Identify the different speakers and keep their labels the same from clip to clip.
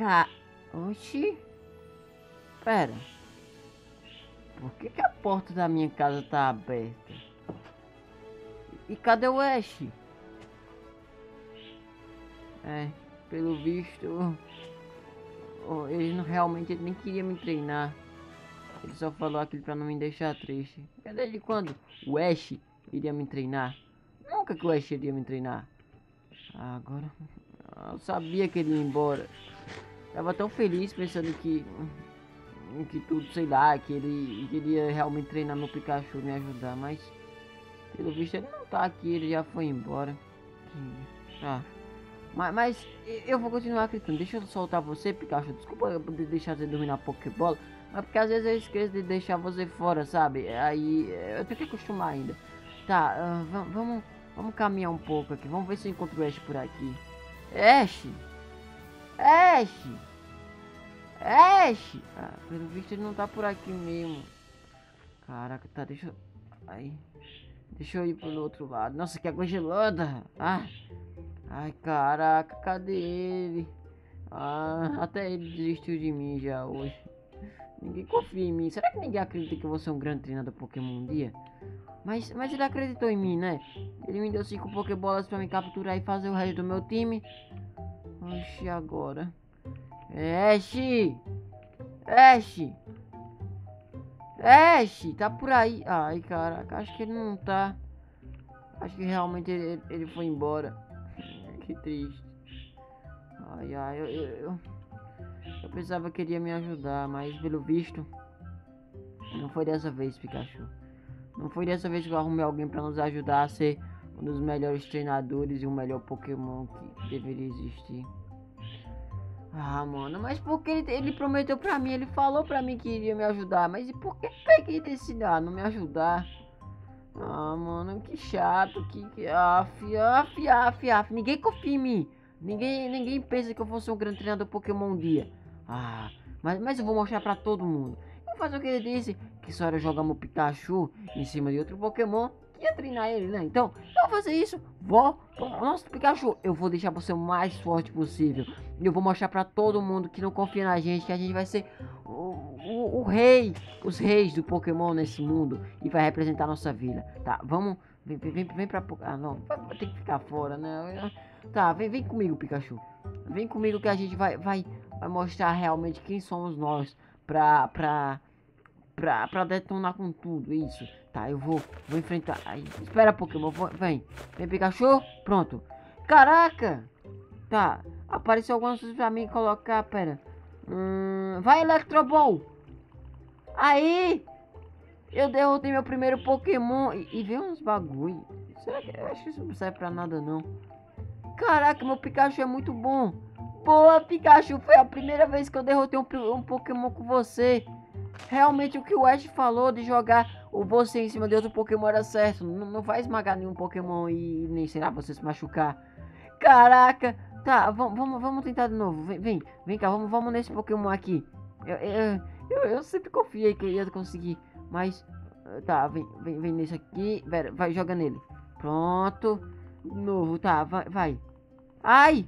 Speaker 1: Oxi. Pera. Por que a porta da minha casa tá aberta? E cadê o Ash? Pelo visto... ele não, realmente ele nem queria me treinar. Ele só falou aquilo pra não me deixar triste. Desde quando o Ash iria me treinar? Nunca que o Ash iria me treinar. Agora... eu sabia que ele ia embora. Tava tão feliz pensando que tudo, sei lá, que ele queria realmente treinar meu Pikachu, me ajudar, mas pelo visto ele não tá aqui, ele já foi embora. Tá. Mas eu vou continuar acreditando. Deixa eu soltar você, Pikachu. Desculpa eu poder deixar você dormir na Pokébola, mas porque às vezes eu esqueço de deixar você fora, sabe? Aí eu tenho que acostumar ainda. Tá, vamos caminhar um pouco aqui. Vamos ver se eu encontro o Ash por aqui. Ash! Ash! Ash! Pelo visto ele não tá por aqui mesmo. Caraca, tá, deixa eu... Aí... Deixa eu ir pro outro lado. Nossa, que água gelada! Ai, caraca, cadê ele? Até ele desistiu de mim já hoje. Ninguém confia em mim. Será que ninguém acredita que eu vou ser um grande treinador Pokémon um dia? Mas ele acreditou em mim, né? Ele me deu 5 Pokébolas pra me capturar e fazer o resto do meu time. Oxi, agora... Ash! Ash! Ash! Tá por aí. Ai, caraca, acho que ele não tá. Acho que realmente ele foi embora. Que triste. Ai, eu pensava que ele ia me ajudar, mas pelo visto não foi dessa vez, Pikachu. Não foi dessa vez que eu arrumei alguém pra nos ajudar a ser um dos melhores treinadores e o melhor Pokémon que deveria existir. Mano, mas por que ele prometeu pra mim, ele falou pra mim que iria me ajudar, mas e por que peguei desse não me ajudar? Mano, que chato, ninguém confia em mim, ninguém pensa que eu vou ser um grande treinador Pokémon um dia. Mas eu vou mostrar pra todo mundo. Eu vou fazer o que ele disse, que só era jogar meu Pikachu em cima de outro Pokémon, que ia treinar ele, né? Então, eu vou fazer isso, nossa, Pikachu, eu vou deixar você o mais forte possível. E eu vou mostrar pra todo mundo que não confia na gente, que a gente vai ser o rei, os reis do Pokémon nesse mundo e vai representar a nossa vila. Tá, vamos, vem pra... não, vai ter que ficar fora, né? Tá, vem comigo, Pikachu. Vem comigo que a gente vai mostrar realmente quem somos nós pra detonar com tudo isso. Tá, eu vou enfrentar. Aí, espera, Pokémon, vem Pikachu, pronto. Caraca! Tá, apareceu algumas coisas pra mim colocar, pera. Vai, Electro Ball! Aí! Eu derrotei meu primeiro Pokémon e veio uns bagulho. Será que... Eu acho que isso não serve pra nada, não. Caraca, meu Pikachu é muito bom. Boa, Pikachu, foi a primeira vez que eu derrotei um Pokémon com você. Realmente o que o Ash falou de jogar o você em cima de outro Pokémon era certo. Não vai esmagar nenhum Pokémon e nem, sei lá, você se machucar. Caraca! Tá, vamos tentar de novo. Vem cá, vamos nesse Pokémon aqui. Eu sempre confiei que eu ia conseguir. Mas, tá, vem nesse aqui. Pera, vai, joga nele. Pronto. Novo, tá, vai. Ai!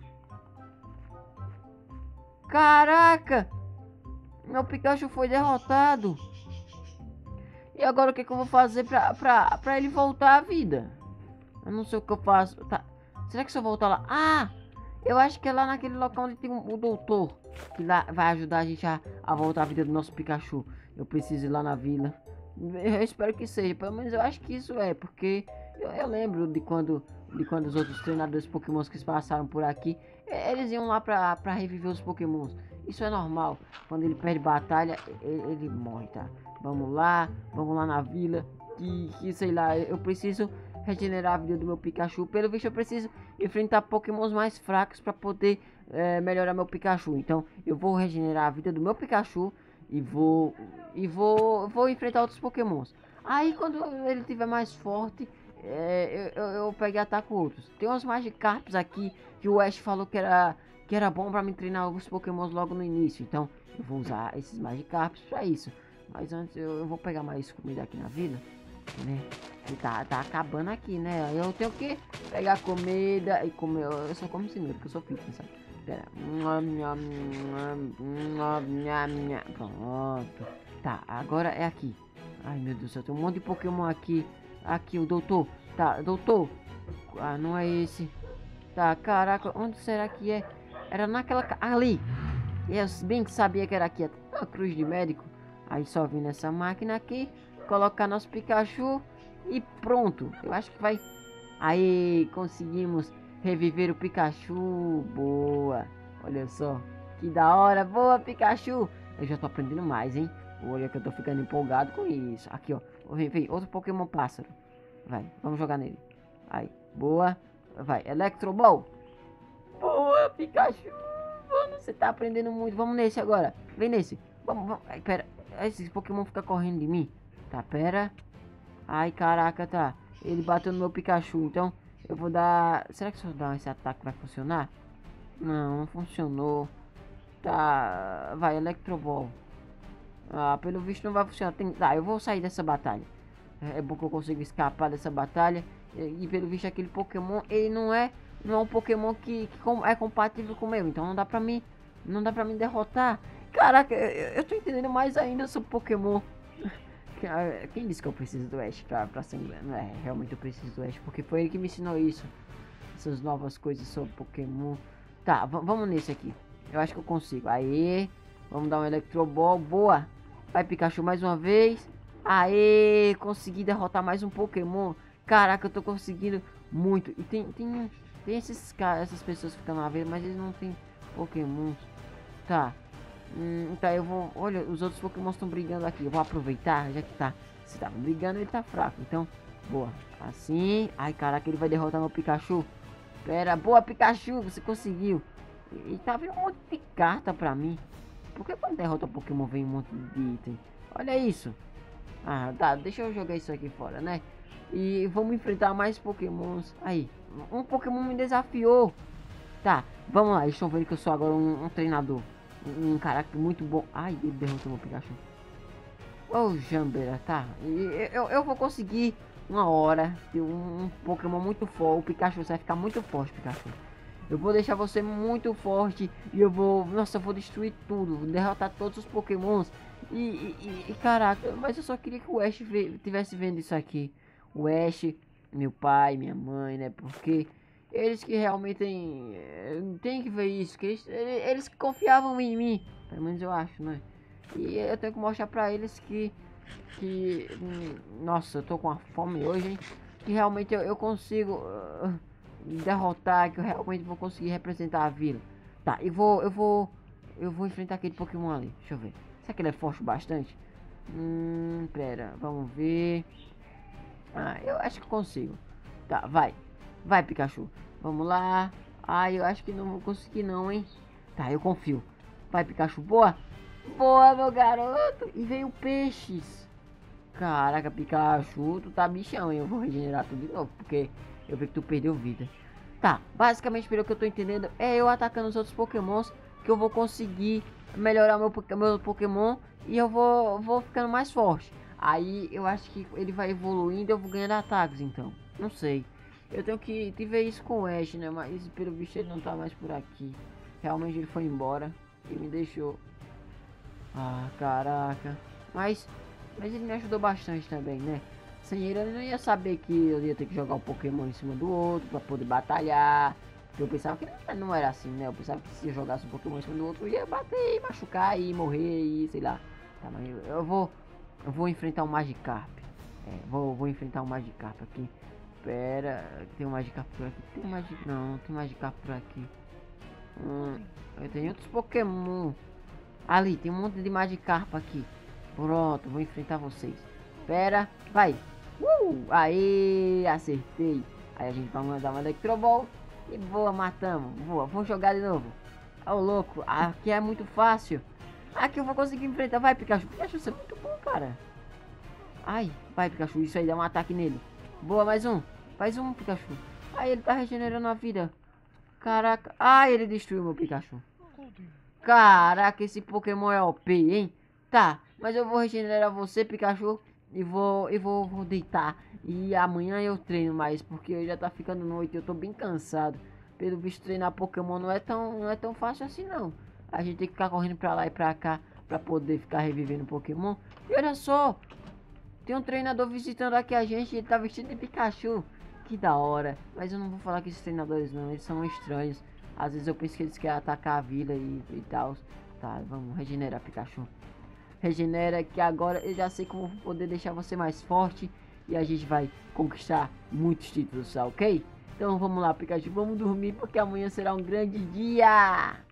Speaker 1: Caraca! Meu Pikachu foi derrotado. E agora o que eu vou fazer pra ele voltar à vida? Eu não sei o que eu faço. Tá. Será que se eu voltar lá... eu acho que é lá naquele local onde tem o doutor. Que lá vai ajudar a gente a voltar à vida do nosso Pikachu. Eu preciso ir lá na vila. Eu espero que seja. Pelo menos eu acho que isso é. Porque eu lembro de quando os outros treinadores Pokémons que passaram por aqui, eles iam lá pra reviver os Pokémons. Isso é normal. Quando ele perde batalha, ele morre, tá? Vamos lá na vila. Que sei lá, eu preciso regenerar a vida do meu Pikachu. Pelo visto eu preciso enfrentar Pokémons mais fracos para poder melhorar meu Pikachu. Então eu vou regenerar a vida do meu Pikachu e vou enfrentar outros Pokémons. Aí quando ele estiver mais forte, eu pego e ataco outros. Tem uns Magikarps aqui que o Ash falou que era bom para me treinar os Pokémons logo no início. Então eu vou usar esses Magikarps para isso. Mas antes eu vou pegar mais comida aqui na vila, né? E tá acabando aqui, né? Eu tenho que pegar comida e comer. Eu só como cenoura, que eu sou fitness, sabe? Pera. Pronto. Tá, agora é aqui. Ai, meu Deus do céu, tem um monte de Pokémon aqui. Aqui, o doutor. Tá, doutor. Ah, não é esse. Tá, caraca, onde será que é? Era naquela... Ali. Eu bem que sabia que era aqui. A cruz de médico. Aí só vim nessa máquina aqui. Colocar nosso Pikachu. E pronto. Eu acho que vai... Aí, conseguimos reviver o Pikachu. Boa. Olha só. Que da hora. Boa, Pikachu. Eu já tô aprendendo mais, hein? Olha que eu tô ficando empolgado com isso. Aqui, ó. Vem, outro Pokémon pássaro. Vai, vamos jogar nele. Aí, boa. Vai, Electro Ball. Boa, Pikachu. Mano, você tá aprendendo muito. Vamos nesse agora. Vem nesse. Vamos. Ai, pera. Esse Pokémon fica correndo de mim. Tá, pera. Ai, caraca, tá. Ele bateu no meu Pikachu, então eu vou dar... Será que se eu dar esse ataque vai funcionar? Não, não funcionou. Tá, vai, Electro Ball. Ah, pelo visto não vai funcionar. Tá, eu vou sair dessa batalha. É bom que eu consigo escapar dessa batalha. E pelo visto aquele Pokémon, ele não é um Pokémon que é compatível com o meu. Então não dá pra mim derrotar. Caraca, eu tô entendendo mais ainda sobre Pokémon. Quem disse que eu preciso do Ash pra ser engano? É, realmente eu preciso do Ash, porque foi ele que me ensinou isso. Essas novas coisas sobre Pokémon. Tá, vamos nesse aqui. Eu acho que eu consigo. Aê, vamos dar um Electro Ball. Boa. Vai, Pikachu, mais uma vez. Aê, consegui derrotar mais um Pokémon. Caraca, eu tô conseguindo muito. E tem esses caras, essas pessoas que ficam na vez, mas eles não tem Pokémon. Tá. Tá, eu vou... Olha, os outros Pokémon estão brigando aqui. Eu vou aproveitar, já que tá... Se tava brigando, ele tá fraco. Então, boa. Assim. Ai, caraca, ele vai derrotar meu Pikachu. Pera, boa, Pikachu, você conseguiu. E tá vindo um monte de carta pra mim. Por que quando derrota o Pokémon vem um monte de item? Olha isso. Ah, tá, deixa eu jogar isso aqui fora, né? E vamos enfrentar mais Pokémons. Aí, um Pokémon me desafiou. Tá, vamos lá, eles estão vendo que eu sou agora um treinador. Um caráter muito bom. Ai, ele derrotou meu Pikachu. Oh, Jambera, tá. Eu vou conseguir uma hora ter um Pokémon muito forte. O Pikachu vai ficar muito forte, Pikachu. Eu vou deixar você muito forte. E eu vou... Nossa, eu vou destruir tudo. Vou derrotar todos os Pokémons. Caraca, mas eu só queria que o Ash tivesse vendo isso aqui. O Ash, meu pai, minha mãe, né? Porque... Eles que realmente tem que ver isso, que eles confiavam em mim, pelo menos eu acho, né? E eu tenho que mostrar pra eles nossa, eu tô com uma fome hoje, hein? Que realmente eu consigo derrotar, que eu realmente vou conseguir representar a vila. Tá, eu vou enfrentar aquele Pokémon ali, deixa eu ver. Será que ele é forte bastante? Pera, vamos ver. Ah, eu acho que consigo. Tá, vai, Pikachu. Vamos lá. Ai, eu acho que não vou conseguir não, hein. Tá, eu confio. Vai, Pikachu. Boa. Boa, meu garoto. E veio peixes. Caraca, Pikachu, tu tá bichão, hein. Eu vou regenerar tudo de novo, porque eu vi que tu perdeu vida. Tá, basicamente pelo que eu tô entendendo, é eu atacando os outros Pokémons que eu vou conseguir melhorar meu Pokémon e eu vou ficando mais forte. Aí eu acho que ele vai evoluindo e eu vou ganhando ataques, então. Não sei. Eu tenho que ver isso com o Ash, né? Mas pelo visto ele não tá mais por aqui. Realmente ele foi embora e me deixou. Ah, caraca. Mas ele me ajudou bastante também, né? Sem ele eu não ia saber que eu ia ter que jogar um Pokémon em cima do outro pra poder batalhar. Porque eu pensava que não era assim, né? Eu pensava que se eu jogasse um Pokémon em cima do outro eu ia bater, machucar e morrer e sei lá. Tá, mas eu vou enfrentar um Magikarp. É, vou enfrentar um Magikarp aqui. Pera, tem um Magikarp por aqui. Não tem Magikarp por aqui. Eu tenho outros Pokémon. Ali, tem um monte de Magikarp aqui. Pronto, vou enfrentar vocês. Pera, vai. Aí, acertei. Aí a gente vai mandar uma Electro Ball. E boa, matamos. Boa, vou jogar de novo. Ô, louco, aqui é muito fácil. Aqui eu vou conseguir enfrentar. Vai, Pikachu. Pikachu, você é muito bom, cara. Ai, vai, Pikachu. Isso aí, dá um ataque nele. Boa, mais um. Faz um, Pikachu. Ai, ele tá regenerando a vida. Caraca. Ai, ele destruiu meu Pikachu. Caraca, esse Pokémon é OP, hein? Tá, mas eu vou regenerar você, Pikachu. E vou deitar. E amanhã eu treino mais, porque já tá ficando noite. Eu tô bem cansado. Pelo visto, treinar Pokémon não é tão fácil assim, não. A gente tem que ficar correndo pra lá e pra cá pra poder ficar revivendo Pokémon. E olha só, tem um treinador visitando aqui a gente e ele tá vestido de Pikachu. Que da hora. Mas eu não vou falar que esses treinadores não, eles são estranhos. Às vezes eu penso que eles querem atacar a vila e tal. Tá, vamos regenerar Pikachu. Regenera que agora eu já sei como poder deixar você mais forte. E a gente vai conquistar muitos títulos, tá ok? Então vamos lá, Pikachu, vamos dormir porque amanhã será um grande dia.